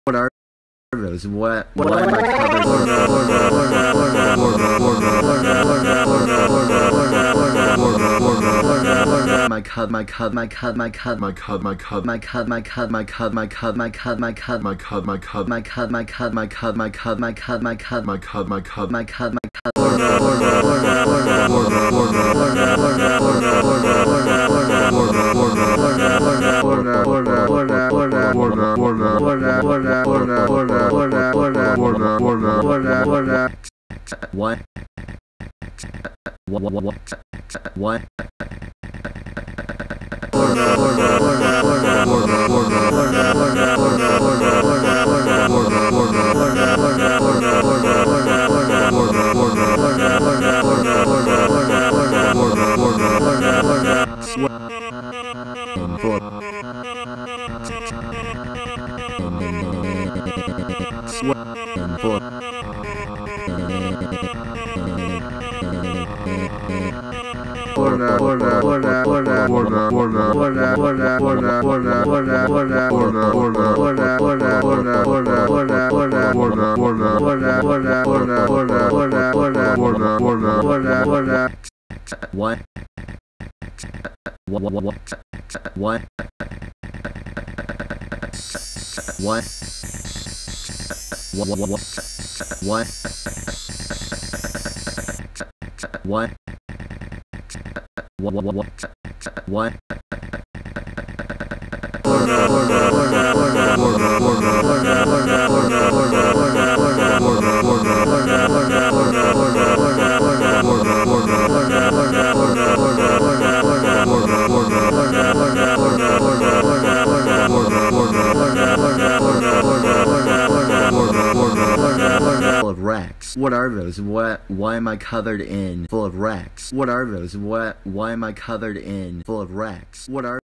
What are those? What am I covered? What are those? Why am I covered in full of racks? What are those? Why am I covered in full of racks? What are